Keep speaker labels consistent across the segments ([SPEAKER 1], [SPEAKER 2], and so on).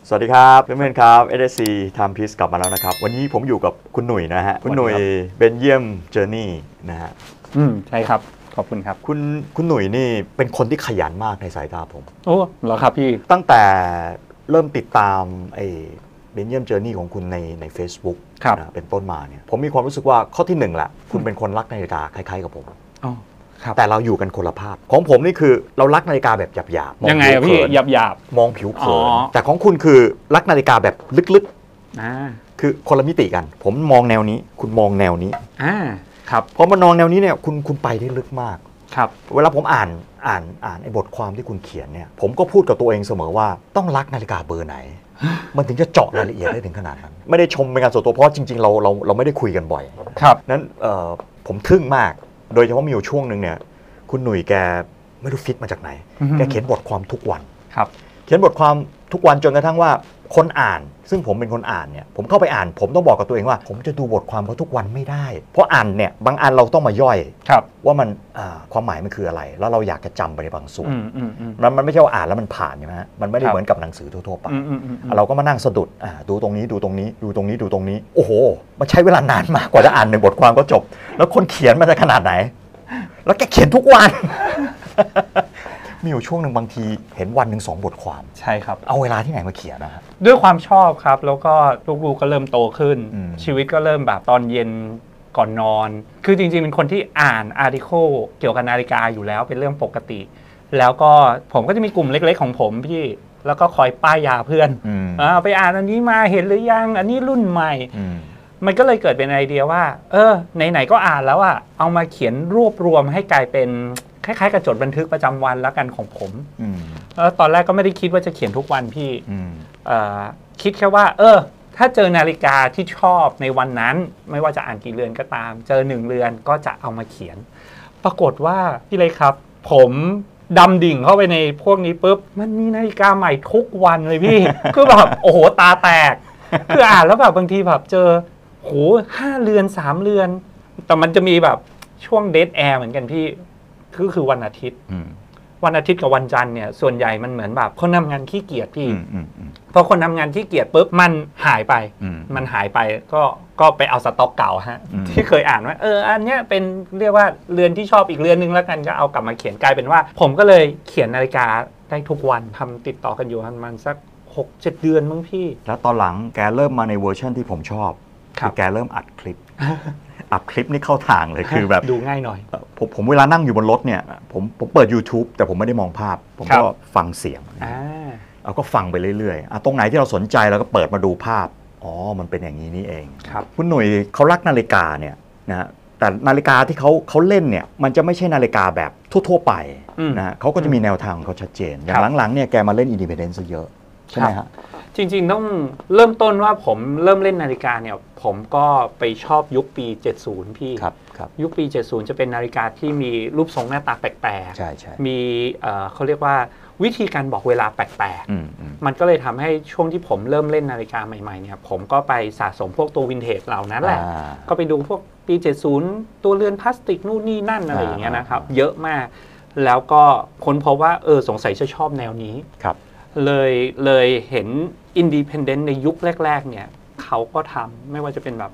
[SPEAKER 1] สวัสดีครับเพื่อนๆครับ SSC Time Piece กลับมาแล้วนะครับวันนี้ผมอยู่กับคุณหนุ่ยนะฮะคุณหนุ่ยเบนเยียมเจอร์นี่นะฮะ
[SPEAKER 2] ใช่ครับขอบคุณครับ
[SPEAKER 1] คุณหนุ่ยนี่เป็นคนที่ขยันมากในสายตาผม
[SPEAKER 2] โอ้เหรอครับพี่
[SPEAKER 1] ตั้งแต่เริ่มติดตามไอ้เบนเยียมเจอร์นี่ของคุณใน Facebook นะเป็นต้นมาเนี่ยผมมีความรู้สึกว่าข้อที่1แหละคุณเป็นคนรักนาฬิกาคล้ายๆกับผมแต่เราอยู่กันคนละภาพของผมนี่คือเรารักนาฬิกาแบบหยาบ
[SPEAKER 2] ๆยังไงพี่หยาบ
[SPEAKER 1] มองผิวเผินแต่ของคุณคือรักนาฬิกาแบบลึกๆคือคนละมิติกันผมมองแนวนี้คุณมองแนวนี้
[SPEAKER 2] ครับ
[SPEAKER 1] พอมามองแนวนี้เนี่ยคุณไปได้ลึกมาก
[SPEAKER 2] ครับ
[SPEAKER 1] เวลาผมอ่านไอ้บทความที่คุณเขียนเนี่ยผมก็พูดกับตัวเองเสมอว่าต้องรักนาฬิกาเบอร์ไหนมันถึงจะเจาะรายละเอียดได้ถึงขนาดนั้นไม่ได้ชมเป็นการส่วนตัวเพราะจริงๆเราไม่ได้คุยกันบ่อย
[SPEAKER 2] ครับ
[SPEAKER 1] นั้นผมทึ่งมากโดยเฉพาะมีอยู่ช่วงหนึ่งเนี่ยคุณหนุ่ยแกไม่รู้ฟิตมาจากไหนแกเขียนบทความทุกวัน
[SPEAKER 2] ครับ
[SPEAKER 1] เขียนบทความทุกวันจนกระทั่งว่าคนอ่านซึ่งผมเป็นคนอ่านเนี่ยผมเข้าไปอ่านผมต้องบอกกับตัวเองว่าผมจะดูบทความเขาทุกวันไม่ได้เพราะอ่านเนี่ยบางอันเราต้องมาย่อยว่ามันความหมายมันคืออะไรแล้วเราอยากจะจำไปในบางส่วนมันไม่ใช่ว่าอ่านแล้วมันผ่านใช่ไหมฮะมันไม่ได้เหมือนกับหนังสือทั่วๆไปเราก็มานั่งสะดุดดูตรงนี้ดูตรงนี้ดูตรงนี้ดูตรงนี้โอ้โหมันใช้เวลานานมากกว่าจะอ่านในบทความก็จบแล้วคนเขียนมันจะขนาดไหนแล้วแกเขียนทุกวันมีอยู่ช่วงหนึ่งบางทีเห็นวันหนึ่ง2 บทความ
[SPEAKER 2] ใช่ครับ
[SPEAKER 1] เอาเวลาที่ไหนมาเขียนนะฮะ
[SPEAKER 2] ด้วยความชอบครับแล้วก็ลูกๆก็เริ่มโตขึ้นชีวิตก็เริ่มแบบตอนเย็นก่อนนอนคือจริงๆเป็นคนที่อ่านอาร์ติเคิลเกี่ยวกับนาฬิกาอยู่แล้วเป็นเรื่องปกติแล้วก็ผมก็จะมีกลุ่มเล็กๆของผมพี่แล้วก็คอยป้ายยาเพื่อนไปอ่านอันนี้มาเห็นหรือยังอันนี้รุ่นใหม่มันก็เลยเกิดเป็นไอเดียว่าไหนๆก็อ่านแล้วอ่ะเอามาเขียนรวบรวมให้กลายเป็นคล้ายๆกับจดบันทึกประจำวันแล้วกันของผมแล้วตอนแรกก็ไม่ได้คิดว่าจะเขียนทุกวันพี่คิดแค่ว่าถ้าเจอนาฬิกาที่ชอบในวันนั้นไม่ว่าจะอ่านกี่เรือนก็ตามเจอ1 เรือนก็จะเอามาเขียนปรากฏว่าพี่เลยครับผมดำดิ่งเข้าไปในพวกนี้ปุ๊บมันมีนาฬิกาใหม่ทุกวันเลยพี่ คือแบบโอ้โหตาแตกคืออ่านแล้วแบบบางทีแบบเจอโห5 เรือน3 เรือนแต่มันจะมีแบบช่วงเดดแอร์เหมือนกันพี่คือวันอาทิตย์กับวันจันทร์เนี่ยส่วนใหญ่มันเหมือนแบบคนทำงานขี้เกียจพี่พอคนทำงานขี้เกียจปุ๊บมันหายไปก็ไปเอาสต็อกเก่าฮะที่เคยอ่านว่าอันเนี้ยเป็นเรียกว่าเรือนที่ชอบอีกเรือนนึงแล้วกันก็เอากลับมาเขียนกลายเป็นว่าผมก็เลยเขียนนาฬิกาได้ทุกวันทำติดต่อกันอยู่ประมาณสัก 6-7 เดือนมั้งพี่
[SPEAKER 1] แล้วตอนหลังแกเริ่มมาในเวอร์ชันที่ผมชอบคือแกเริ่มอัดคลิปอัดคลิปนี่เข้าทางเลยคือแบบ
[SPEAKER 2] ดูง่ายหน่อย
[SPEAKER 1] ผมเวลานั่งอยู่บนรถเนี่ยผมเปิด YouTube แต่ผมไม่ได้มองภาพผมก็ฟังเสียงเราก็ฟังไปเรื่อยๆตรงไหนที่เราสนใจเราก็เปิดมาดูภาพมันเป็นอย่างนี้นี่เองคุณหนุ่ยเขารักนาฬิกาเนี่ยนะแต่นาฬิกาที่เขาเล่นเนี่ยมันจะไม่ใช่นาฬิกาแบบทั่วๆไปนะเขาก็จะมีแนวทางของเขาชัดเจนอย่างหลังๆเนี่ยแกมาเล่นอินดิเพนเดนซ์เยอะใช่ไหมฮะ
[SPEAKER 2] จริงๆต้องเริ่มต้นว่าผมเริ่มเล่นนาฬิกาเนี่ยผมก็ไปชอบยุคปี70พี่ยุคปี70จะเป็นนาฬิกาที่มีรูปทรงหน้าตาแปลกๆมีเขาเรียกว่าวิธีการบอกเวลาแปลกๆมันก็เลยทำให้ช่วงที่ผมเริ่มเล่นนาฬิกาใหม่ๆเนี่ยผมก็ไปสะสมพวกตัววินเทจเหล่านั้นแหละก็ไปดูพวกปี70ตัวเรือนพลาสติกนู่นนี่นั่นอะไรอย่างเงี้ยนะครับเยอะมากแล้วก็ค้นพบว่าสงสัยจะชอบแนวนี้เลยเห็นอินดิเพนเดนต์ในยุคแรกๆเนี่ยเขาก็ทำไม่ว่าจะเป็นแบบ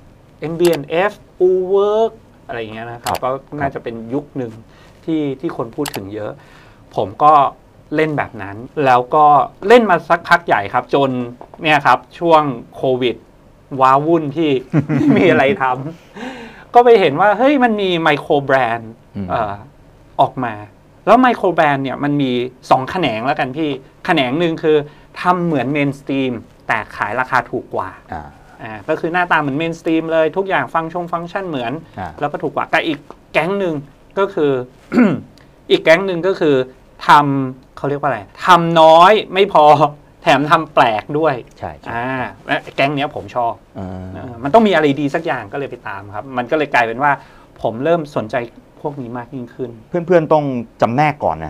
[SPEAKER 2] MB&F Uwork อะไรอย่างเงี้ยนะครับก็น่าจะเป็นยุคหนึ่งที่คนพูดถึงเยอะผมก็เล่นแบบนั้นแล้วก็เล่นมาสักพักใหญ่ครับจนเนี่ยครับช่วงโควิดว้าวุ่นที่ ไม่มีอะไรทำก็ไปเห็นว่าเฮ้ยมันมีไมโครแบรนด์ออกมาแล้วไมโครแบรนด์เนี่ยมันมี2 แขนงแล้วกันพี่แขนงหนึ่งคือทำเหมือนเมนสตรีมแต่ขายราคาถูกกว่าก็คือหน้าตาเหมือนเมนสตรีมเลยทุกอย่างฟังก์ชันเหมือนแล้วก็ถูกกว่าแต่อีกแก๊งหนึ่งก็คือ อีกแก๊งหนึ่งก็คือทำเขาเรียกว่าอะไรทำน้อยไม่พอแถมทำแปลกด้วย
[SPEAKER 1] ใช่
[SPEAKER 2] และแก๊งเนี้ยผมชอบมันต้องมีอะไรดีสักอย่างก็เลยไปตามครับมันก็เลยกลายเป็นว่าผมเริ่มสนใจพวกนี้มากยิ่งขึ้น
[SPEAKER 1] เพื่อนๆต้องจำแนกก่อนนะฮะ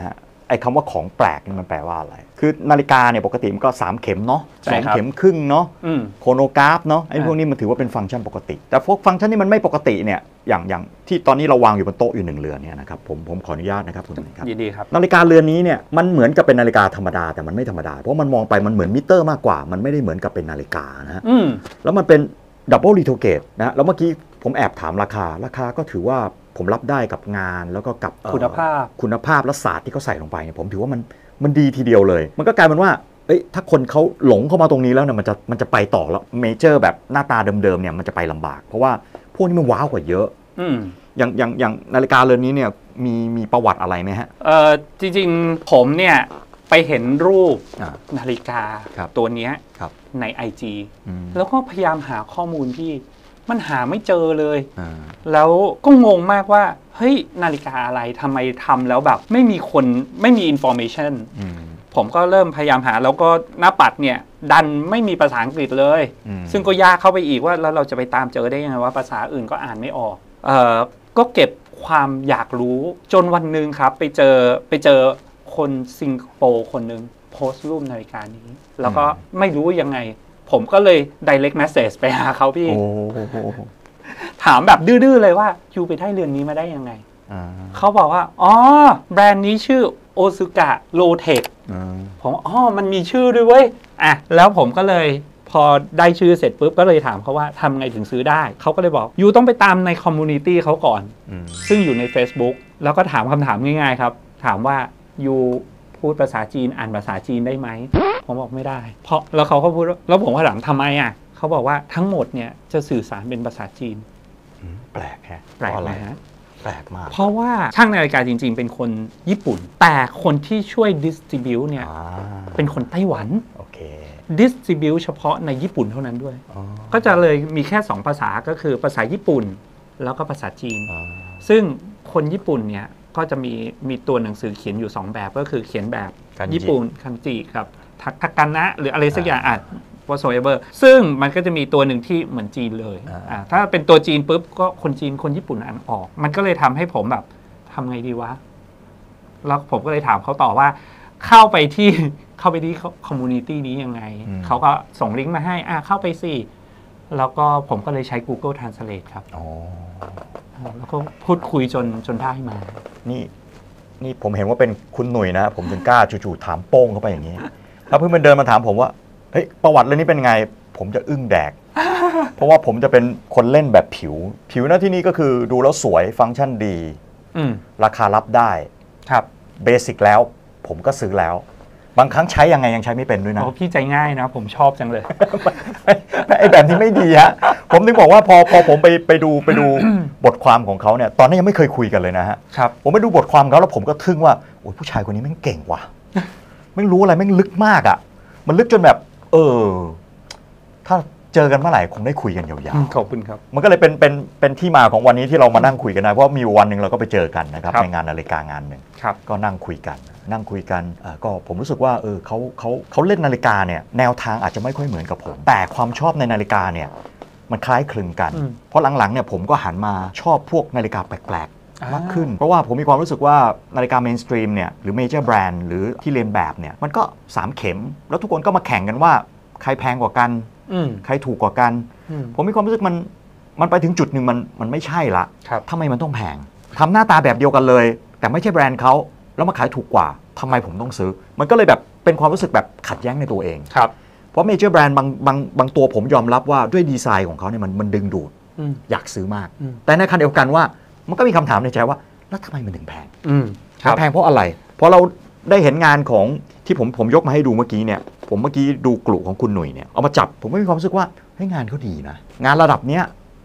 [SPEAKER 1] อ้คำว่าของแปลกนี่มันแปลว่าอะไรคือนาฬิกาเนี่ยปกติมันก็3 เข็มเนาะ
[SPEAKER 2] ใช่
[SPEAKER 1] 2
[SPEAKER 2] ครับ
[SPEAKER 1] เข็มครึ่งเนาะโครโนกราฟเนาะไอ้พวก
[SPEAKER 2] อ่า
[SPEAKER 1] นี้มันถือว่าเป็นฟังก์ชันปกติแต่พวกฟังก์ชันที่มันไม่ปกติเนี่ยอย่างที่ตอนนี้เราวางอยู่บนโต๊ะอยู่1 เรือนเนี่ยนะครับผมขออนุญาตนะครับคุณครับ
[SPEAKER 2] ยินดีครับ
[SPEAKER 1] นาฬิกาเรือนนี้เนี่ยมันเหมือนกับเป็นนาฬิกาธรรมดาแต่มันไม่ธรรมดาเพราะมันมองไปมันเหมือนมิเตอร์มากกว่ามันไม่ได้เหมือนกับเป็นนาฬิกานะฮะแล้วมันเป็นดับเบิลรีโทเกตนะแล้วเมื่อกี้ผมแอบถามราคาก็ถือว่าผมรับได้กับงานแล้วก็กับคุณภาพและศาสตร์ที่เขาใส่ลงไปเนี่ยผมถือว่ามันดีทีเดียวเลยมันก็กลายเป็นว่าถ้าคนเขาหลงเข้ามาตรงนี้แล้วเนี่ยมันจะไปต่อแล้วเมเจอร์แบบหน้าตาเดิมๆเนี่ยมันจะไปลำบากเพราะว่าพวกนี้มันว้าวกว่าเยอะอย่างนาฬิกาเรือนนี้เนี่ยมีประวัติอะไรไหมฮะ
[SPEAKER 2] จริงๆผมเนี่ยไปเห็นรูปนาฬิกาตัวนี้ใน IG แล้วก็พยายามหาข้อมูลที่มันหาไม่เจอเลยแล้วก็งงมากว่าเฮ้ยนาฬิกาอะไรทำไมทำแล้วแบบไม่มีอินโฟเมชันผมก็เริ่มพยายามหาแล้วก็หน้าปัดเนี่ยดันไม่มีภาษาอังกฤษเลยซึ่งก็ยากเข้าไปอีกว่าแล้วเราจะไปตามเจอได้ยังไงว่าภาษาอื่นก็อ่านไม่ออกก็เก็บความอยากรู้จนวันหนึ่งครับไปเจอคนสิงคโปร์คนหนึ่งโพสต์รูปนาฬิกานี้แล้วก็ไม่รู้ยังไงผมก็เลย direct message ไปหาเขาพี่ถามแบบดื้อๆเลยว่ายูไปได้เรือนนี้มาได้ยังไงเขาบอกว่าอ๋อแบรนด์นี้ชื่อโอซุกะโลเทคผมมันมีชื่อด้วยเว้ยแล้วผมก็เลยพอได้ชื่อเสร็จปุ๊บก็เลยถามเขาว่าทำไงถึงซื้อได้เขาก็เลยบอกยูต้องไปตามในคอมมูนิตี้เขาก่อนซึ่งอยู่ใน Facebook แล้วก็ถามคำถามง่ายๆครับถามว่ายูพูดภาษาจีนอ่านภาษาจีนได้ไหมผมบอกไม่ได้เพราะแล้วเขาก็พูดแล้วผมก็ถามทำไมเขาบอกว่าทั้งหมดเนี่ยจะสื่อสารเป็นภาษาจีน
[SPEAKER 1] แปลกฮะ
[SPEAKER 2] แปลกไหมฮะ
[SPEAKER 1] แปลกมาก
[SPEAKER 2] เพราะว่าช่างนาฬิกาจริงๆเป็นคนญี่ปุ่นแต่คนที่ช่วยดิสติบิวเนี่ยเป็นคนไต้หวัน
[SPEAKER 1] โอเค
[SPEAKER 2] ดิสติบิวเฉพาะในญี่ปุ่นเท่านั้นด้วยก็จะเลยมีแค่2ภาษาก็คือภาษาญี่ปุ่นแล้วก็ภาษาจีนซึ่งคนญี่ปุ่นเนี่ยก็จะมีตัวหนังสือเขียนอยู่2แบบก็คือเขียนแบบญี่ปุ่นคันจิกับทักกันนะหรืออะไรสักอย่างwhatsoever ซึ่งมันก็จะมีตัวหนึ่งที่เหมือนจีนเลยถ้าเป็นตัวจีนปุ๊บก็คนจีนคนญี่ปุ่นอ่านออกมันก็เลยทำให้ผมแบบทำไงดีวะแล้วผมก็เลยถามเขาต่อว่าเข้าไปที่คอมมูนิตี้นี้ยังไงเขาก็ส่งลิงก์มาให้เข้าไปสิแล้วก็ผมก็เลยใช้ Google Translate ครับแล้วก็พูดคุยจนได้มา
[SPEAKER 1] นี่ผมเห็นว่าเป็นคุณหนุ่ยนะผมถึงกล้าจู่ๆถามโป้งเข้าไปอย่างนี้ถ้าเพิ่งมันเดินมาถามผมว่าเฮ้ยประวัติเรื่องนี้เป็นไงผมจะอึ้งแดก เพราะว่าผมจะเป็นคนเล่นแบบผิวนะที่นี่ก็คือดูแล้วสวยฟังก์ชันดีราคารับได้
[SPEAKER 2] ครับ
[SPEAKER 1] เบสิกแล้วผมก็ซื้อแล้วบางครั้งใช้ยังไงยังใช้ไม่เป็นด้วยนะ
[SPEAKER 2] พี่ใจง่ายนะผมชอบจังเลย
[SPEAKER 1] ไอ้แบบนี้ไม่ดีฮะผมถึงบอกว่าพอผมไปดูบทความของเขาเนี่ยตอนนี้ยังไม่เคยคุยกันเลยนะฮะผมไปดูบทความเขาแล้วผมก็ทึ่งว่าโอ้ยผู้ชายคนนี้แม่งเก่งว่ะไม่รู้อะไรแม่งลึกมากอ่ะมันลึกจนแบบถ้าเจอกันเมื่อไหร่คงได้คุยกันยาว
[SPEAKER 2] ๆขอบคุณครับ
[SPEAKER 1] มันก็เลยเป็นที่มาของวันนี้ที่เรามานั่งคุยกันนะเพราะมีวันหนึ่งเราก็ไปเจอกันนะครับในงานนาฬิกางานหนึ่งก็นั่งคุยกันก็ผมรู้สึกว่าเขาเล่นนาฬิกาเนี่ยแนวทางอาจจะไม่ค่อยเหมือนกับผมแต่ความชอบในนาฬิกาเนี่ยมันคล้ายคลึงกันเพราะหลังๆเนี่ยผมก็หันมาชอบพวกนาฬิกาแปลกๆมากขึ้นเพราะว่าผมมีความรู้สึกว่านาฬิกาเมนสตรีมเนี่ยหรือเมเจอร์แบรนด์หรือที่เรียนแบบเนี่ยมันก็3 เข็มแล้วทุกคนก็มาแข่งกันว่าใครแพงกว่ากันใครถูกกว่ากันผมมีความรู้สึกมันไปถึงจุดหนึ่งมันไม่ใช่ละทำไมมันต้องแพงทำหน้าตาแบบเดียวกันเลยแต่ไม่ใช่แบรนด์เขาแล้วมาขายถูกกว่าทำไมผมต้องซื้อมันก็เลยแบบเป็นความรู้สึกแบบขัดแย้งในตัวเองเพราะเมเจอร์แบรนด์บางตัวผมยอมรับว่าด้วยดีไซน์ของเขาเนี่ยมันดึงดูดอยากซื้อมากแต่ในขณะเดียวกันว่ามันก็มีคำถามในใจว่าแล้วทำไมมันถึงแพงแพงเพราะอะไรเพราะเราได้เห็นงานของที่ผมยกมาให้ดูเมื่อกี้เนี่ยผมเมื่อกี้ดูกลุ่มของคุณหนุ่ยเนี่ยเอามาจับผมก็มีความรู้สึกว่าให้งานเขาดีนะงานระดับเนี้ย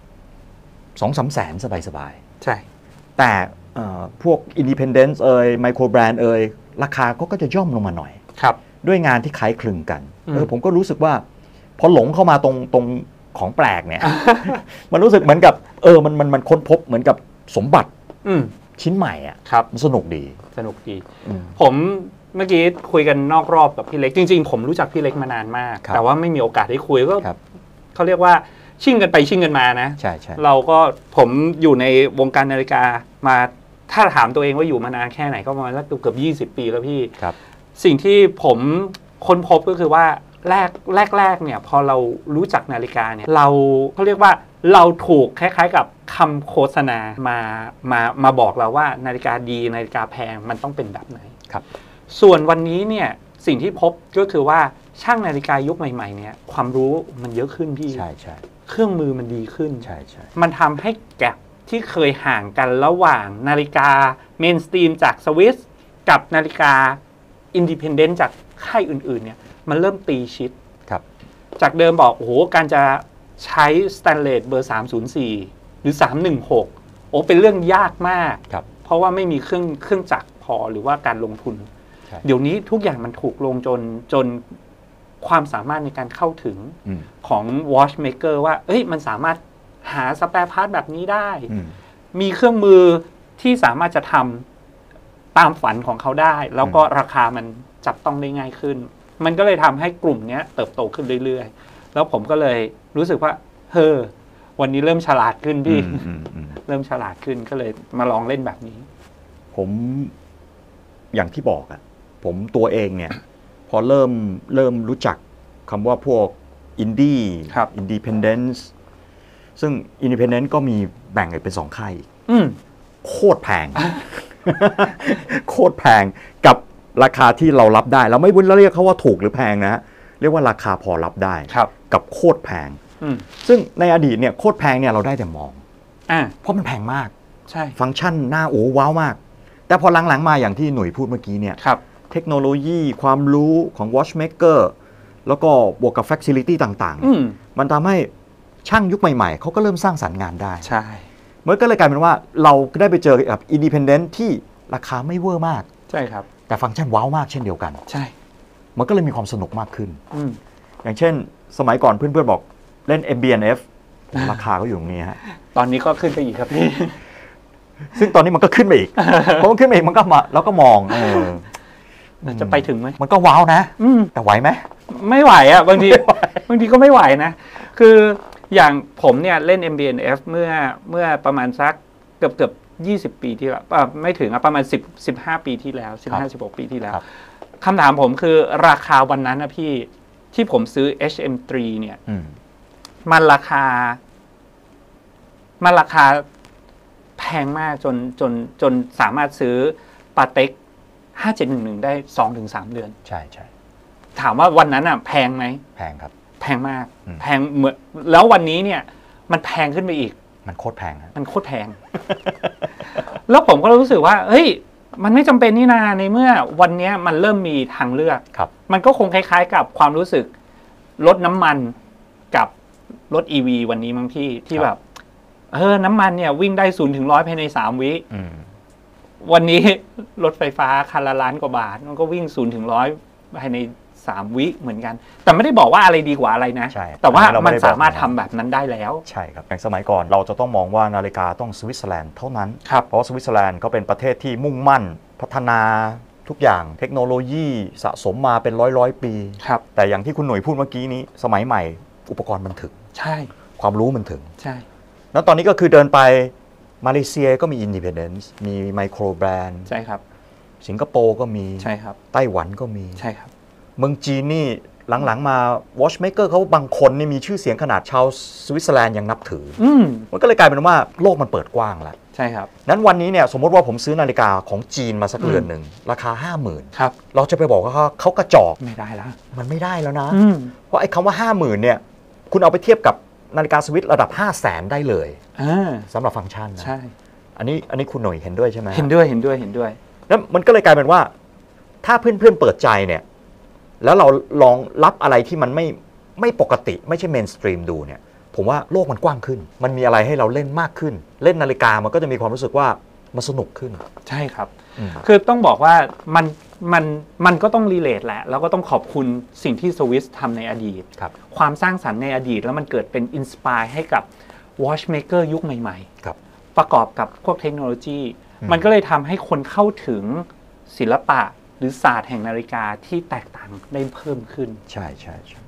[SPEAKER 1] 2-3 แสนสบาย
[SPEAKER 2] ๆใช่
[SPEAKER 1] แต่พวก Independence ไมโครแบรนด์ราคาก็จะย่อมลงมาหน่อยด้วยงานที่คล้ายคลึงกันผมก็รู้สึกว่าพอหลงเข้ามาตรงของแปลกเนี่ย มันรู้สึกเหมือนกับมันค้นพบเหมือนกับสมบัติชิ้นใหม่อ่ะมันสนุกดี
[SPEAKER 2] ผมเมื่อกี้คุยกันนอกรอบกับพี่เล็กจริงๆผมรู้จักพี่เล็กมานานมากแต่ว่าไม่มีโอกาสได้คุยก็เขาเรียกว่าชิ่งกันไปชิ่งกันมานะ
[SPEAKER 1] ใช่
[SPEAKER 2] เราก็ผมอยู่ในวงการนาฬิกามาถ้าถามตัวเองว่าอยู่มานานแค่ไหนก็ประมาณสักเกือบ20 ปีแล้วพี่
[SPEAKER 1] ครับ
[SPEAKER 2] สิ่งที่ผมค้นพบก็คือว่าแรกเนี่ยพอเรารู้จักนาฬิกาเนี่ยเขาเรียกว่าเราถูกคล้ายๆกับคำโฆษณามาบอกเราว่านาฬิกาดีนาฬิกาแพงมันต้องเป็นแบบไหน
[SPEAKER 1] ครับ
[SPEAKER 2] ส่วนวันนี้เนี่ยสิ่งที่พบก็คือว่าช่างนาฬิกายุคใหม่ๆเนี่ยความรู้มันเยอะขึ้นพี่
[SPEAKER 1] ใช่ใช่
[SPEAKER 2] เครื่องมือมันดีขึ้น
[SPEAKER 1] ใช่ใช่
[SPEAKER 2] มันทำให้แกปที่เคยห่างกันระหว่างนาฬิกาเมนสตรีมจากสวิสกับนาฬิกาอินดิเพนเดนต์จากค่ายอื่นๆเนี่ยมันเริ่มตีชิด
[SPEAKER 1] ครับ
[SPEAKER 2] จากเดิมบอกโอ้โหการจะใช้สแตนเลสเบอร์304หรือ316โอ้เป็นเรื่องยากมากเพราะว่าไม่มีเครื่องจักรพอหรือว่าการลงทุนเดี๋ยวนี้ทุกอย่างมันถูกลงจนความสามารถในการเข้าถึงของ watchmaker ว่าเอ้ยมันสามารถหาสแปร์พาร์ทแบบนี้ได้มีเครื่องมือที่สามารถจะทำตามฝันของเขาได้แล้วก็ราคามันจับต้องได้ง่ายขึ้นมันก็เลยทำให้กลุ่มนี้เติบโตขึ้นเรื่อยๆแล้วผมก็เลยรู้สึกว่าวันนี้เริ่มฉลาดขึ้นพี่เริ่มฉลาดขึ้นก็เลยมาลองเล่นแบบนี้
[SPEAKER 1] ผมอย่างที่บอกอะผมตัวเองเนี่ยพอเริ่มรู้จักคำว่าพวกอินดี้อินดิเพนเดนซ์ซึ่งอินดิเพนเดนซ์ก็มีแบ่งเป็น2 ค่ายโคตรแพง โคตรแพงกับราคาที่เรารับได้เราไม่เรียกเขาว่าถูกหรือแพงนะเรียกว่าราคาพอรับได้กับโคตรแพงซึ่งในอดีตเนี่ยโคตรแพงเนี่ยเราได้แต่มองเพราะมันแพงมาก
[SPEAKER 2] ใช่
[SPEAKER 1] ฟังก์ชันหน้าโอ้ว้าวมากแต่พอหลังๆมาอย่างที่หนุ่ยพูดเมื่อกี้เนี่ยเทคโนโลยีความรู้ของ watchmaker แล้วก็บวกกับ facility ต่างๆมันทำให้ช่างยุคใหม่ๆเขาก็เริ่มสร้างสรรค์งานได้
[SPEAKER 2] ใช่
[SPEAKER 1] เมื่อก็เลยกลายเป็นว่าเราได้ไปเจอกับ independent ที่ราคาไม่เวอร์มาก
[SPEAKER 2] ใช่ครับ
[SPEAKER 1] แต่ฟังก์ชันว้าวมากเช่นเดียวกัน
[SPEAKER 2] ใช่
[SPEAKER 1] มันก็เลยมีความสนุกมากขึ้นอย่างเช่นสมัยก่อนเพื่อนๆบอกเล่น MB&F ราคาก็อยู่ตรงนี้ฮะ
[SPEAKER 2] ตอนนี้ก็ขึ้นไปอีกครับพี่
[SPEAKER 1] ซึ่งตอนนี้มันก็ขึ้นไปอีกเพราะมันขึ้นไปอีกมันก็มาแล้วก็มอง
[SPEAKER 2] จะไปถึงไหม
[SPEAKER 1] มันก็ว้าวนะแต่ไหวไหม
[SPEAKER 2] ไม่ไหวอ่ะบางทีก็ไม่ไหวนะคืออย่างผมเนี่ยเล่น MB&F เมื่อประมาณสักเกือบ20 ปีที่แล้วไม่ถึงประมาณ15 ปีที่แล้ว15-16 ปีที่แล้วคำถามผมคือราคาวันนั้นนะพี่ที่ผมซื้อ HM3 เนี่ยมันราคาแพงมากจนสามารถซื้อปาเต็ก5711ได้ 2-3 เดือน
[SPEAKER 1] ใช่ใช่
[SPEAKER 2] ถามว่าวันนั้นอ่ะแพงไหม
[SPEAKER 1] แพงครับ
[SPEAKER 2] แพงมากแพงเหมือนแล้ววันนี้เนี่ยมันแพงขึ้นไปอีก
[SPEAKER 1] มันโคตรแพง
[SPEAKER 2] มันโคตรแพง แล้วผมก็รู้สึกว่าเฮ้ยมันไม่จำเป็นนี่นาในเมื่อวันนี้มันเริ่มมีทางเลือกมันก็คงคล้ายๆกับความรู้สึกรถน้ำมันกับรถ EV วันนี้มั้งพี่ที่แบบน้ำมันเนี่ยวิ่งได้0-100ภายใน3 วิวันนี้รถไฟฟ้าคันละล้านกว่าบาทมันก็วิ่ง0-100ภายใน3 วิเหมือนกันแต่ไม่ได้บอกว่าอะไรดีกว่าอะไรนะแต่ว่ามันสามารถทำแบบนั้นได้แล้ว
[SPEAKER 1] ใช่ครับอย่างสมัยก่อนเราจะต้องมองว่านาฬิกาต้องสวิตเซอร์แลนด์เท่านั้นเพราะสวิตเซอร์แลนด์ก็เป็นประเทศที่มุ่งมั่นพัฒนาทุกอย่างเทคโนโลยีสะสมมาเป็นร้อยปีแต่อย่างที่คุณหน่วยพูดเมื่อกี้นี้สมัยใหม่อุปกรณ์มันถึง
[SPEAKER 2] ใช่
[SPEAKER 1] ความรู้มันถึง
[SPEAKER 2] ใช่
[SPEAKER 1] แล้วตอนนี้ก็คือเดินไปมาเลเซียก็มีอินดิเพนเดนซ์มีไมโครแบรนด์
[SPEAKER 2] ใช่ครับ
[SPEAKER 1] สิงคโปร์ก็มี
[SPEAKER 2] ใช่ครับ
[SPEAKER 1] ไต้หวันก็มี
[SPEAKER 2] ใช่ครับ
[SPEAKER 1] เมืองจีนนี่หลังๆมา watchmaker เขาบางคนนี่มีชื่อเสียงขนาดชาวสวิตเซอร์แลนด์ยังนับถือมันก็เลยกลายเป็นว่าโลกมันเปิดกว้างแล้ว
[SPEAKER 2] ใช่ครับ
[SPEAKER 1] นั้นวันนี้เนี่ยสมมติว่าผมซื้อนาฬิกาของจีนมาสักเรือนหนึ่งราคา 50,000
[SPEAKER 2] ครับ
[SPEAKER 1] เราจะไปบอกว่าเขากระจอก
[SPEAKER 2] ไม่ได้แล้ว
[SPEAKER 1] มันไม่ได้แล้วนะเพราะไอ้คำว่า 50,000 เนี่ยคุณเอาไปเทียบกับนาฬิกาสวิสระดับ 500,000 ได้เลยสำหรับฟังก์ชันนะ
[SPEAKER 2] ใช่
[SPEAKER 1] อันนี้คุณหน่อยเห็นด้วยใช่ไหม
[SPEAKER 2] เห็นด้วย
[SPEAKER 1] แล้วมันก็เลยกลายเป็นว่าถ้าเพื่อนๆเปิดใจเนี่ยแล้วเราลองรับอะไรที่มันไม่ปกติไม่ใช่เมนสตรีมดูเนี่ยผมว่าโลกมันกว้างขึ้นมันมีอะไรให้เราเล่นมากขึ้นเล่นนาฬิกามันก็จะมีความรู้สึกว่ามันสนุกขึ้น
[SPEAKER 2] ใช่ครับคือต้องบอกว่ามันก็ต้องรีเลทแหละแล้วก็ต้องขอบคุณสิ่งที่สวิสทำในอดีตความสร้างสรรค์ในอดีตแล้วมันเกิดเป็นอินสปายให้กับ watchmaker ยุคใหม่ๆประกอบกับพวกเทคโนโลยีมันก็เลยทำให้คนเข้าถึงศิลปะหรือศาสตร์แห่งนาฬิกาที่แตกต่างได้เพิ่มขึ้น
[SPEAKER 1] ใช่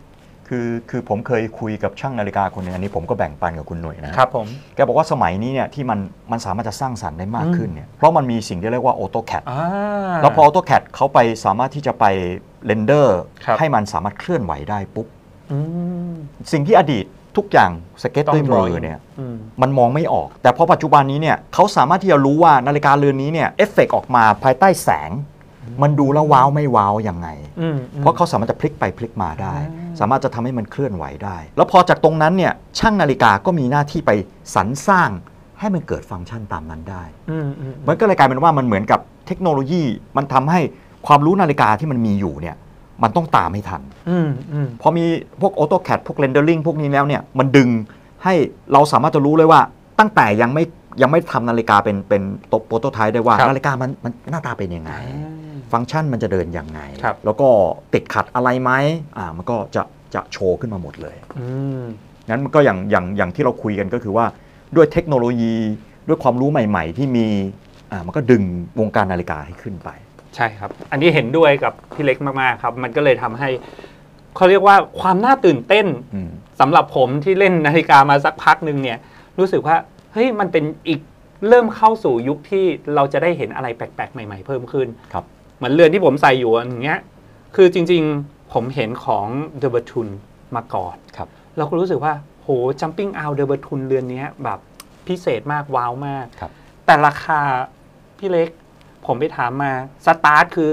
[SPEAKER 1] คือผมเคยคุยกับช่างนาฬิกาคนหนึงอันนี้ผมก็แบ่งปันกับคุณหน่วยนะครับ
[SPEAKER 2] ผม
[SPEAKER 1] แกบอกว่าสมัยนี้เนี่ยที่มันสามารถจะสร้างสรรค์ได้มากขึ้นเนี่ยเพราะมันมีสิ่งที่เรียกว่า AutoCAD แล้วพอ AutoCAD เขาไปสามารถที่จะไปเรนเดอร์ให้มันสามารถเคลื่อนไหวได้ปุ๊บสิ่งที่อดีตทุกอย่างสเก็ตด้วยมือเนี่ยมันมองไม่ออกแต่พอปัจจุบันนี้เนี่ยเขาสามารถที่จะรู้ว่านาฬิกาเรือนนี้เนี่ยเอฟเฟกต์ออกมาภายใต้แสงมันดูแล้วว้าวไม่ว้าวยังไงเพราะเขาสามารถจะพลิกไปพลิกมาได้สามารถจะทำให้มันเคลื่อนไหวได้แล้วพอจากตรงนั้นเนี่ยช่างนาฬิกาก็มีหน้าที่ไปสรรสร้างให้มันเกิดฟังก์ชันตามนั้นได้มันก็เลยกลายเป็นว่ามันเหมือนกับเทคโนโลยีมันทำให้ความรู้นาฬิกาที่มันมีอยู่เนี่ยมันต้องตามให้ทันพอมีพวก AutoCAD พวก Rendering พวกนี้แล้วเนี่ยมันดึงให้เราสามารถจะรู้เลยว่าตั้งแต่ยังไม่ทำนาฬิกาเป็นโปรโตไทป์ได้ว่านาฬิกามันหน้าตาเป็นยังไงฟังก์ชันมันจะเดินยังไงแล้วก็ติดขัดอะไรไหมมันก็จะโชว์ขึ้นมาหมดเลยงั้นมันก็อย่างที่เราคุยกันก็คือว่าด้วยเทคโนโลยีด้วยความรู้ใหม่ๆที่มีมันก็ดึงวงการนาฬิกาให้ขึ้นไป
[SPEAKER 2] ใช่ครับอันนี้เห็นด้วยกับพี่เล็กมากๆครับมันก็เลยทำให้เขาเรียกว่าความน่าตื่นเต้นสำหรับผมที่เล่นนาฬิกามาสักพักหนึ่งเนี่ยรู้สึกว่าเฮ้ยมันเป็นอีกเริ่มเข้าสู่ยุคที่เราจะได้เห็นอะไรแปลกๆใหม่ๆเพิ่มขึ้น
[SPEAKER 1] ครับ
[SPEAKER 2] เหมือนเรือนที่ผมใส่อยู่อย่างเงี้ยคือจริงๆผมเห็นของเดอเบอร์ทุนมาก่อน
[SPEAKER 1] ครับ
[SPEAKER 2] เราก็รู้สึกว่าโหจัมปิ้งเอาเดอเบอร์ทุนเรือนนี้แบบพิเศษมากว้าวมากแต่ราคาพี่เล็กผมไปถามมาสตาร์ทคือ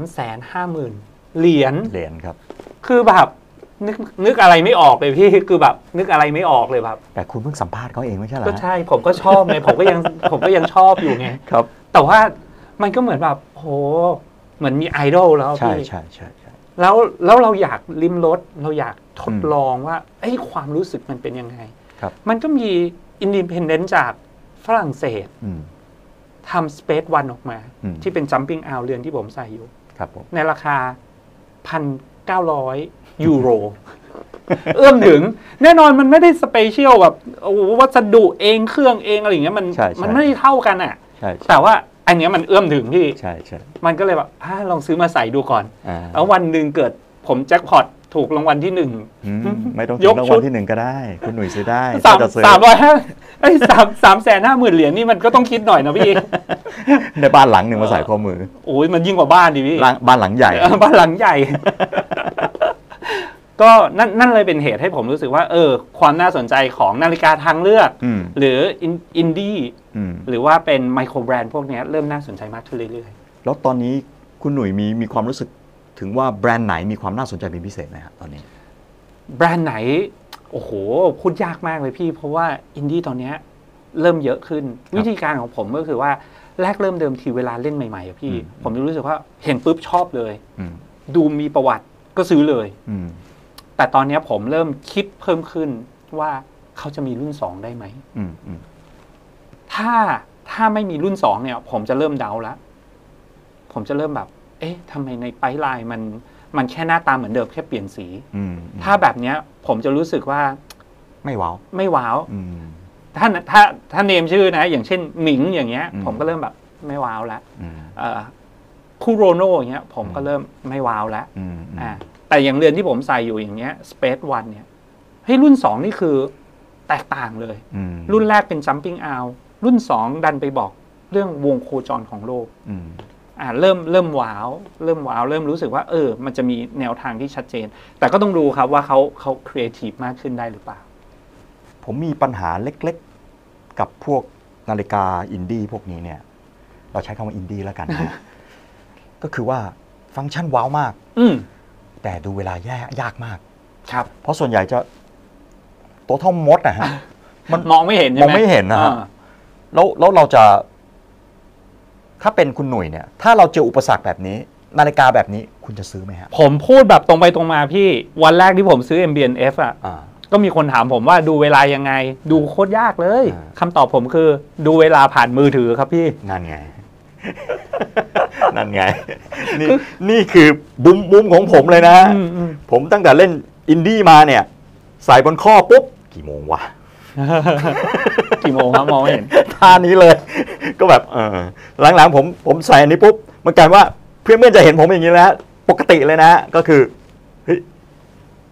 [SPEAKER 2] 350,000 เหรียญ
[SPEAKER 1] ครับ
[SPEAKER 2] คือแบบนึกอะไรไม่ออกเลยพี่คือแบบนึกอะไรไม่ออกเลยแบบ
[SPEAKER 1] แต่คุณเพิ่งสัมภาษณ์เขาเองไม่ใช่เหรอ
[SPEAKER 2] ก็ใช่ผมก็ชอบไงผมก็ยังชอบอยู่ไง
[SPEAKER 1] ครับ
[SPEAKER 2] แต่ว่ามันก็เหมือนแบบโหเหมือนมีไอดอลแล้วพี่
[SPEAKER 1] ใช่
[SPEAKER 2] แล้วเราอยากลิ้มรสเราอยากทดลองว่าไอ้ความรู้สึกมันเป็นยังไงมันก็มีอินดิเพนเดนต์จากฝรั่งเศสทำ Space One ออกมาที่เป็น Jumping Out เรือนที่ผมใส่อยู่ในราคา 1,900 ยูโรเอื้อมถึงแน่นอนมันไม่ได้สเปเชียลแบบวัสดุเองเครื่องเองอะไรอย่างเงี้ยมันไม่ได้เท่ากันอ่ะแต่ว่าอันนี้มันเอื้อมถึงพี่
[SPEAKER 1] ใช่
[SPEAKER 2] มันก็เลยแบบลองซื้อมาใส่ดูก่อนแล้ววันหนึ่งเกิดผมแจ็คพอตถูกรางวัลที่
[SPEAKER 1] ไม่ต้องถูกรางวัลที่ก็ได้คุณหนุ่ยซื้อได้
[SPEAKER 2] 350,000 เหรียญนี่มันก็ต้องคิดหน่อยนะพี่
[SPEAKER 1] ในบ้านหลังหนึ่งมาใส่ข้อมือ
[SPEAKER 2] โอ้ยมันยิ่งกว่าบ้านดิพี่
[SPEAKER 1] บ้านหลังใหญ่
[SPEAKER 2] บ้านหลังใหญ่ก็นั่นเลยเป็นเหตุให้ผมรู้สึกว่าความน่าสนใจของนาฬิกาทางเลือกหรืออินดี้หรือว่าเป็นไมโครแบรนด์พวกนี้เริ่มน่าสนใจมากขึ้นเรื่อย
[SPEAKER 1] ๆแล้วตอนนี้คุณหนุ่ยมีความรู้สึกถึงว่าแบรนด์ไหนมีความน่าสนใจเป็นพิเศษไหมครับตอนนี้
[SPEAKER 2] แบรนด์ไหนโอ้โหพูดยากมากเลยพี่เพราะว่าอินดี้ตอนนี้เริ่มเยอะขึ้นวิธีการของผมก็คือว่าแรกเริ่มเดิมทีเวลาเล่นใหม่ๆพี่ผมจะรู้สึกว่าเห็นปุ๊บชอบเลยดูมีประวัติก็ซื้อเลยแต่ตอนนี้ผมเริ่มคิดเพิ่มขึ้นว่าเขาจะมีรุ่น2ได้ไหมถ้าไม่มีรุ่น2เนี่ยผมจะเริ่มเดาแล้วผมจะเริ่มแบบทำไมในไพป์ไลน์มันแค่หน้าตาเหมือนเดิมแค่เปลี่ยนสีถ้าแบบนี้ผมจะรู้สึกว่า
[SPEAKER 1] ไม่ว้
[SPEAKER 2] าวถ้าเนมชื่อนะอย่างเช่นหมิงอย่างเงี้ยผมก็เริ่มแบบไม่ว้าวแล้วคูโรโนอย่างเงี้ยผมก็เริ่มไม่ว้าวแล้วแต่อย่างเรือนที่ผมใส่อยู่อย่างเงี้ย Space One เนี่ยรุ่น2นี่คือแตกต่างเลยรุ่นแรกเป็น Jumping Out รุ่น2ดันไปบอกเรื่องวงโคจรของโลกเริ่มว้าวเริ่มรู้สึกว่ามันจะมีแนวทางที่ชัดเจนแต่ก็ต้องดูครับว่าเขาครีเอทีฟมากขึ้นได้หรือเปล่า
[SPEAKER 1] ผมมีปัญหาเล็กๆกับพวกนาฬิกาอินดี้พวกนี้เนี่ยเราใช้คำว่าอินดี้แล้วกัน ก็คือว่าฟังก์ชันว้าวมากแต่ดูเวลายากมาก
[SPEAKER 2] ครับ
[SPEAKER 1] เพราะส่วนใหญ่จะตัวเท่ามดนะฮะ
[SPEAKER 2] มันมองไม่เห็นใช่ไหม
[SPEAKER 1] มองไม่เห็นนะฮะแล้วเราจะถ้าเป็นคุณหนุ่ยเนี่ยถ้าเราเจออุปสรรคแบบนี้นาฬิกาแบบนี้คุณจะซื้อไหมฮะ
[SPEAKER 2] ผมพูดแบบตรงไปตรงมาพี่วันแรกที่ผมซื้อ MBNF ก็มีคนถามผมว่าดูเวลายังไงดูโคตรยากเลยคำตอบผมคือดูเวลาผ่านมือถือครับพี่
[SPEAKER 1] นั่นไง นี่คือบุ้มของผมเลยนะผมตั้งแต่เล่นอินดี้มาเนี่ยใส่บนข้อปุ๊บกี่โมงวะ
[SPEAKER 2] กี่โมงครับมองไม่เห็น
[SPEAKER 1] ท่านี้เลยก็แบบหลังๆผมใส่อันนี้ปุ๊บมันกลายว่าเพื่อนๆจะเห็นผมอย่างนี้แล้วปกติเลยนะก็คือเฮ้ย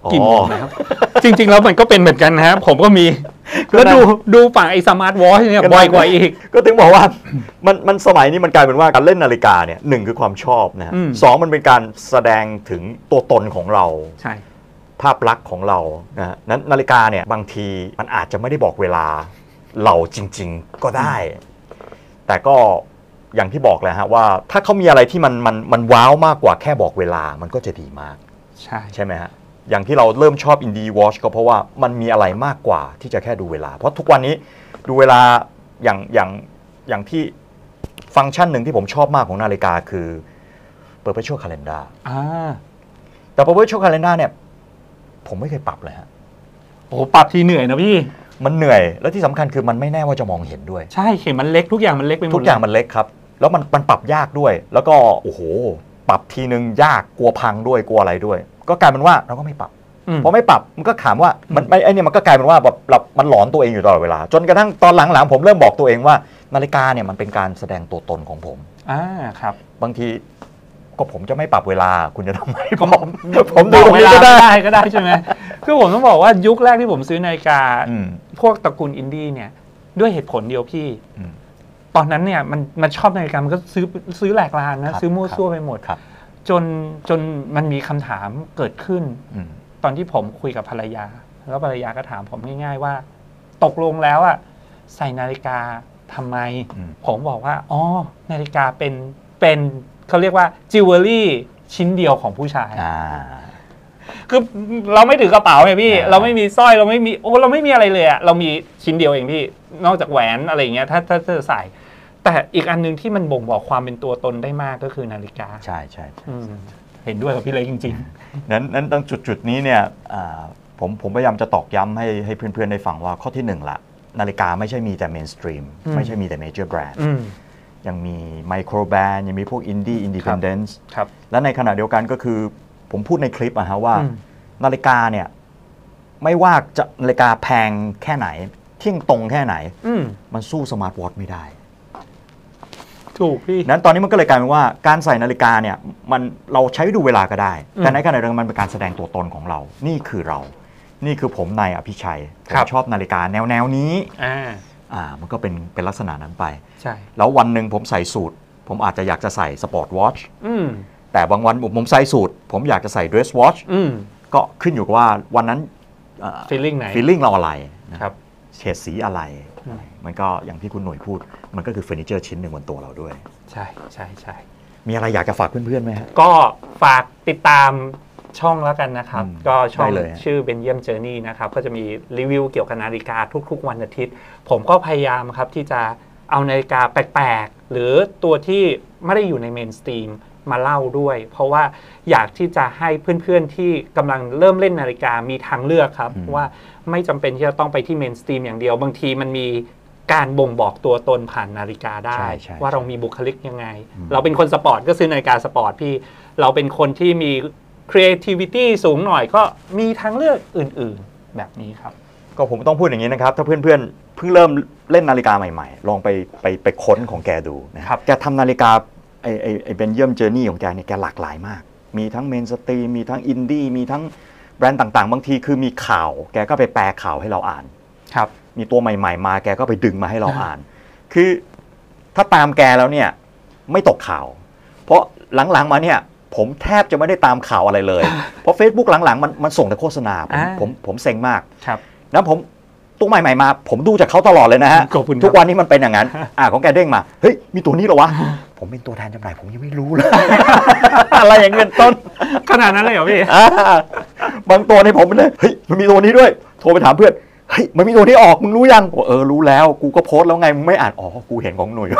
[SPEAKER 2] กี่โมงนะครับจริงๆแล้วมันก็เป็นเหมือนกันนะครับผมก็มีแล้วดูฝั่งไอ้สมาร์ทวอทช์เนี่ยบ่อยกว่าอีก
[SPEAKER 1] ก็ถึงบอกว่ามันสมัยนี้มันกลายเป็นว่าการเล่นนาฬิกาเนี่ยหนึ่งคือความชอบนะฮะสองมันเป็นการแสดงถึงตัวตนของเรา
[SPEAKER 2] ใช่
[SPEAKER 1] ภาพลักษณ์ของเรานะนั้นนาฬิกาเนี่ยบางทีมันอาจจะไม่ได้บอกเวลาเราจริงๆก็ได้แต่ก็อย่างที่บอกเลยฮะว่าถ้าเขามีอะไรที่มันว้าวมากกว่าแค่บอกเวลามันก็จะดีมากใช่ไหมฮะอย่างที่เราเริ่มชอบ Indie Watch ก็เพราะว่ามันมีอะไรมากกว่าที่จะแค่ดูเวลาเพราะทุกวันนี้ดูเวลาอย่างที่ฟังก์ชันหนึ่งที่ผมชอบมากของนาฬิกาคือ Perpetual Calendar แต่ Perpetual Calendar เนี่ยผมไม่เคยปรับเลยฮะ
[SPEAKER 2] โอ้ปรับทีเหนื่อยนะพี่
[SPEAKER 1] มันเหนื่อยและที่สำคัญคือมันไม่แน่ว่าจะมองเห็นด้วย
[SPEAKER 2] ใช่เข็มมันเล็กทุกอย่างมันเล็กไปหมด
[SPEAKER 1] ทุกอย่างมันเล็กครับแล้วมันปรับยากด้วยแล้วก็โอ้โหปรับทีนึงยากกลัวพังด้วยกลัวอะไรด้วยก็กลายเป็นว่าเราก็ไม่ปรับพอไม่ปรับมันก็ถามว่ามันไอ้นี่มันก็กลายเป็นว่าแบบมันหลอนตัวเองอยู่ตลอดเวลาจนกระทั่งตอนหลังๆผมเริ่มบอกตัวเองว่านาฬิกาเนี่ยมันเป็นการแสดงตัวตนของผม
[SPEAKER 2] ครับ
[SPEAKER 1] บางทีก็ผมจะไม่ปรับเวลาคุณจะทำไม
[SPEAKER 2] ผมดูเวลาก็ได้ใช่ไหมคือผมต้องบอกว่ายุคแรกที่ผมซื้อนาฬิกาพวกตระกูลอินดี้เนี่ยด้วยเหตุผลเดียวพี่ตอนนั้นเนี่ยมันชอบนาฬิกามันก็ซื้อแหลกลานนะซื้อมั่วซั่วไปหมดจนมันมีคำถามเกิดขึ้นตอนที่ผมคุยกับภรรยาแล้วภรรยาก็ถามผมง่ายๆว่าตกลงแล้วอ่ะใส่นาฬิกาทำไมผมบอกว่าอ๋อนาฬิกาเป็นเขาเรียกว่าจิวเวลรี่ชิ้นเดียวของผู้ชายคือเราไม่ถือกระเป๋าไงพี่เราไม่มีสร้อยเราไม่มีอะไรเลยอะเรามีชิ้นเดียวเองพี่นอกจากแหวนอะไรอย่างเงี้ยถ้าจะใส่แต่อีกอันนึงที่มันบ่งบอกความเป็นตัวตนได้มากก็คือนาฬิกา
[SPEAKER 1] ใช่
[SPEAKER 2] เห็นด้วยกับพี่เล็กจริง
[SPEAKER 1] ๆนั้นตรงจุดนี้เนี่ยผมพยายามจะตอกย้ำให้เพื่อนๆได้ฟังว่าข้อที่1ละนาฬิกาไม่ใช่มีแต่เมนสตรีมไม่ใช่มีแต่เมเจอร์แบรนด์ยังมีไมโครแบรนด์ยังมีพวกอินดี้อินดิเพนเดนซ์และในขณะเดียวกันก็คือผมพูดในคลิปว่านาฬิกาเนี่ยไม่ว่าจะนาฬิกาแพงแค่ไหนเที่ยงตรงแค่ไหนมันสู้สมาร์ทวอทช์ไม่ได้
[SPEAKER 2] ถูกพี่
[SPEAKER 1] นั้นตอนนี้มันก็เลยกลายเป็นว่าการใส่นาฬิกาเนี่ยเราใช้ดูเวลาก็ได้แต่ในขณะเดียวกันมันเป็นการแสดงตัวตนของเรานี่คือเรานี่คือผมนายอภิชัยผมชอบนาฬิกาแนวนี้มันก็เป็นลักษณะนั้นไป
[SPEAKER 2] ใช่
[SPEAKER 1] แล้ววันหนึ่งผมใส่สูทผมอาจจะอยากจะใส่สปอร์ตวอทช์แต่บางวันผมใส่สูทผมอยากจะใส่เดรสวอทช์ก็ขึ้นอยู่กับว่าวันนั้น
[SPEAKER 2] feeling ไหน
[SPEAKER 1] feeling เราอะไรนะครับเฉดสีอะไรมันก็อย่างที่คุณหน่วยพูดมันก็คือเฟอร์นิเจอร์ชิ้นหนึ่งบนตัวเราด้วย
[SPEAKER 2] ใช่
[SPEAKER 1] มีอะไรอยากจะฝากเพื่อนๆไหมฮะ
[SPEAKER 2] ก็ฝากติดตามช่องแล้วกันนะครับก็ช่องชื่อเบนเยียมเจอร์นี่นะครับก็จะมีรีวิวเกี่ยวกับนาฬิกาทุกๆวันอาทิตย์ผมก็พยายามครับที่จะเอานาฬิกาแปลกๆหรือตัวที่ไม่ได้อยู่ในเมนสตรีมมาเล่าด้วยเพราะว่าอยากที่จะให้เพื่อนๆที่กำลังเริ่มเล่นนาฬิกามีทางเลือกครับว่าไม่จำเป็นที่จะต้องไปที่เมนสตรีมอย่างเดียวบางทีมันมีการบ่งบอกตัวตนผ่านนาฬิกาได้ว่าเรามีบุคลิกยังไงเราเป็นคนสปอร์ตก็ซื้อนาฬิกาสปอร์ตพี่เราเป็นคนที่มี creativity สูงหน่อยก็มีทางเลือกอื่นๆแบบนี้ครับ
[SPEAKER 1] ก็ผมต้องพูดอย่างนี้นะครับถ้าเพื่อนๆเพิ่งเริ่มเล่นนาฬิกาใหม่ๆลองไปค้นของแกดูนะครับแกทำนาฬิกาไอ้เบนเยียมเจอร์นี่ของแกเนี่ยแกหลากหลายมากมีทั้งเมนสตรีมมีทั้งอินดี้มีทั้งแบรนด์ต่างๆบางทีคือมีข่าวแกก็ไปแปลข่าวให้เราอ่าน
[SPEAKER 2] ครับ
[SPEAKER 1] มีตัวใหม่ๆมาแกก็ไปดึงมาให้เราอ่านคือถ้าตามแกแล้วเนี่ยไม่ตกข่าวเพราะหลังๆมาเนี่ยผมแทบจะไม่ได้ตามข่าวอะไรเลยเพราะ Facebook หลังๆมันส่งแต่โฆษณาผมเซ็งมาก
[SPEAKER 2] ครับ
[SPEAKER 1] แล้วผมตัวใหม่ๆมาผมดูจากเขาตลอดเลยนะฮะทุกวันนี้มันเป็นอย่างนั้นของแกเด้งมาเฮ้ยมีตัวนี้เหรอวะผมเป็นตัวแทนจำหน่ายผมยังไม่รู้เลยอะไรอย่างเงี้ยต้น
[SPEAKER 2] ขนาดนั้นเลยเหรอพี่
[SPEAKER 1] บางตัวในผมเลยเฮ้ยมันมีตัวนี้ด้วยโทรไปถามเพื่อนเฮ้ยมันมีตัวนี้ออกมึงรู้ยังรู้แล้วกูก็โพสต์แล้วไงมึงไม่อ่านกูเห็นของหน่วย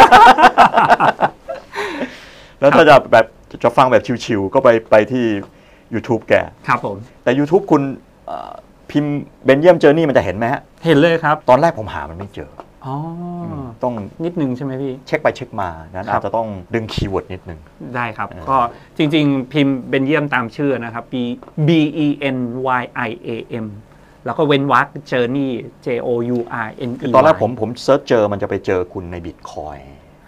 [SPEAKER 1] แล้วถ้าจะแบบจะฟังแบบชิวๆก็ไปที่ YouTube แก
[SPEAKER 2] ครับผม
[SPEAKER 1] แต่ YouTube คุณพิมพ์เบนเยียมเจอร์นี่มันจะเห็นไหมฮะ
[SPEAKER 2] เห็นเลยครับ
[SPEAKER 1] ตอนแรกผมหามันไม่เจอต้อง
[SPEAKER 2] นิดนึงใช่ไหมพี่
[SPEAKER 1] เช็คไปเช็คมานั้นอาจจะต้องดึงคีย์เวิร์ดนิดนึง
[SPEAKER 2] ได้ครับก็จริงๆพิมพ์เบนเยียมตามชื่อนะครับ BENYIAM แล้วก็เว้นวรรค Journey JOURNEY
[SPEAKER 1] ตอนแรกผมเซิร์ชเจอมันจะไปเจอคุณใน Bitcoin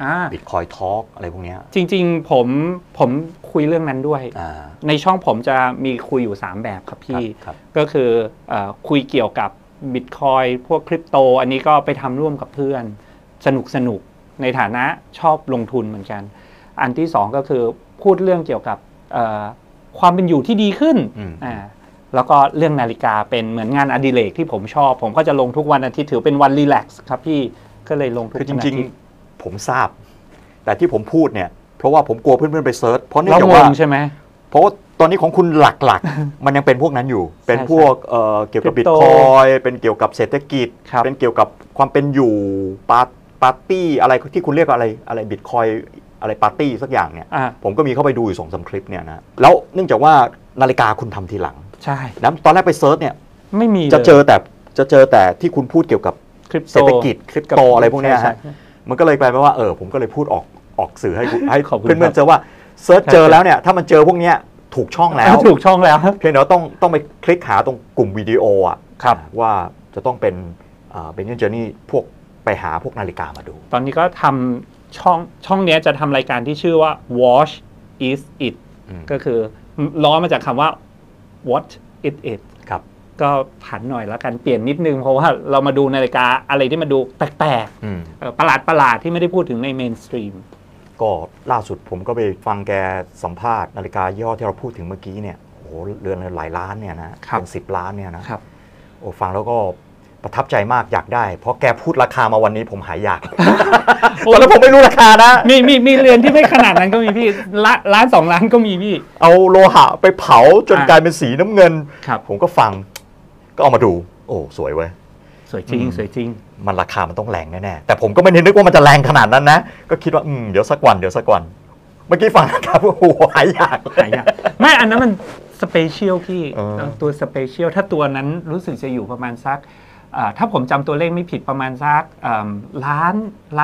[SPEAKER 1] Bitcoin Talk อะไรพวกนี้
[SPEAKER 2] จริงๆผมคุยเรื่องนั้นด้วยในช่องผมจะมีคุยอยู่3แบบครับพี่ก็คือคุยเกี่ยวกับ Bitcoin พวกคริปโตอันนี้ก็ไปทำร่วมกับเพื่อนสนุกในฐานะชอบลงทุนเหมือนกันอันที่2ก็คือพูดเรื่องเกี่ยวกับความเป็นอยู่ที่ดีขึ้นแล้วก็เรื่องนาฬิกาเป็นเหมือนงานอดิเรกที่ผมชอบผมก็จะลงทุกวันอาทิตย์ถือเป็นวันรีแลกซ์ครับพี่ก็เลยลงทุกวันอาทิตย์
[SPEAKER 1] คือจริงๆผมทราบแต่ที่ผมพูดเนี่ยเพราะว่าผมกลัวเพื่อนๆไปเซิร์ชเพราะเนื่องจากว่า
[SPEAKER 2] ใช่ไหม
[SPEAKER 1] เพราะว่าตอนนี้ของคุณหลักๆ มันยังเป็นพวกนั้นอยู่เป็นพวกเกี่ยวกับ Bitcoin เป็นเกี่ยวกับเศรษฐกิจเป็นเกี่ยวกับความเป็นอยู่ปาร์ตี้อะไรที่คุณเรียกอะไร Bitcoin อะไรปาร์ตี้สักอย่างเนี่ยผมก็มีเข้าไปดูอยู่2-3 คลิปเนี่ยนะแล้วเนื่องจากว่านาฬิกาคุณทำทีหลัง
[SPEAKER 2] ใช่
[SPEAKER 1] แล้วตอนแรกไปเซิร์ชเนี่ย
[SPEAKER 2] ไม่มี
[SPEAKER 1] จะเจอแต่ที่คุณพูดเกี่ยวกับเศรษฐกิจคริปโตอะไรพวกนี้ฮะมันก็เลยกลายเป็นว่าผมก็เลยพูดออกสื่อให้เพื่อนๆเจอว่าเซิร์ชเจอแล้วเนี่ยถ้ามันเจอพวกนี้ถูกช่องแล้ว
[SPEAKER 2] ถูกช่องแล้ว
[SPEAKER 1] เพียงแต่ต้องไปคลิกหาตรงกลุ่มวิดีโอว่าจะต้องเป็นเจอร์นี่พวกไปหาพวกนาฬิกามาดู
[SPEAKER 2] ตอนนี้ก็ทำช่องนี้จะทำรายการที่ชื่อว่า Watch is it ก็คือล้อมาจากคำว่า what is it
[SPEAKER 1] ครับ
[SPEAKER 2] ก็ผันหน่อยแล้วกันเปลี่ยนนิดนึงเพราะว่าเรามาดูนาฬิกาอะไรที่มาดูแปลกๆประหลาดที่ไม่ได้พูดถึงในเมนสตรีม
[SPEAKER 1] ก็ล่าสุดผมก็ไปฟังแกสัมภาษณ์นาฬิกาย่ห้อที่เราพูดถึงเมื่อกี้เนี่ยโอ้โหเรือนหลายล้านเนี่ยนะเป็น10 ล้านเนี่ยนะโอ้ฟังแล้วก็ประทับใจมากอยากได้เพราะแกพูดราคามาวันนี้ผมหายอยากตอนนั้นผมไม่รู้ราคานะ
[SPEAKER 2] มีเรือนที่ไม่ขนาดนั้นก็มีพี่ล้าน2 ล้านก็มีพี่
[SPEAKER 1] เอาโลหะไปเผาจนกลายเป็นสีน้ำเงินผมก็ฟังก็เอามาดูโอ้สวยเว้ย
[SPEAKER 2] สวยจริง
[SPEAKER 1] มันราคามันต้องแรงแน่ๆแต่ผมก็ไม่ได้นึกว่ามันจะแรงขนาดนั้นนะก็คิดว่าเดี๋ยวสักวันเมื่อกี้ฟังนะครับโอ้โหหายอยาก
[SPEAKER 2] ไม่อันนั้นมันสเปเชียลพี่ตัวสเปเชียลถ้าตัวนั้นรู้สึกจะอยู่ประมาณสักถ้าผมจำตัวเลขไม่ผิดประมาณสักล้าน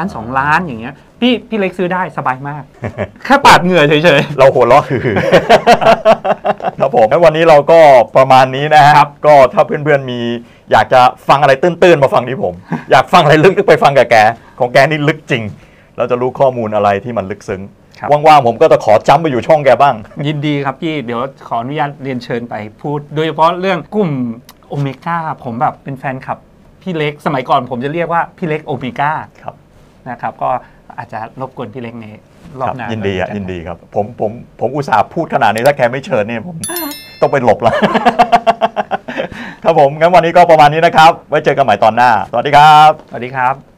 [SPEAKER 2] 2 ล้านอย่างเงี้ยพี่เล็กซื้อได้สบายมากแค่ปาดเหงื่อเฉย
[SPEAKER 1] ๆเราหัวเราะคือครับผมแล้ววันนี้เราก็ประมาณนี้นะฮะก็ถ้าเพื่อนๆมีอยากจะฟังอะไรตื้นๆมาฟังที่ผมอยากฟังอะไรลึกๆไปฟังกับแกของแกนี่ลึกจริงเราจะรู้ข้อมูลอะไรที่มันลึกซึ้งว่างๆผมก็จะขอจ้ำไปอยู่ช่องแกบ้าง
[SPEAKER 2] ยินดีครับพี่เดี๋ยวขออนุญาตเรียนเชิญไปพูดโดยเฉพาะเรื่องกลุ่มโอเมก้าผมแบบเป็นแฟนคลับพี่เล็กสมัยก่อนผมจะเรียกว่าพี่เล็กโอเมก้านะครับก็อาจจะรบกวนพี่เล็กในรอบหน้า
[SPEAKER 1] ยินดีครับผมอุตส่าห์พูดขนาดนี้ถ้าแกไม่เชิญเนี่ยผมต้องไปหลบแล้วครับผมงั้นวันนี้ก็ประมาณนี้นะครับไว้เจอกันใหม่ตอนหน้าสวัสดีครับ
[SPEAKER 2] สวัสดีครับ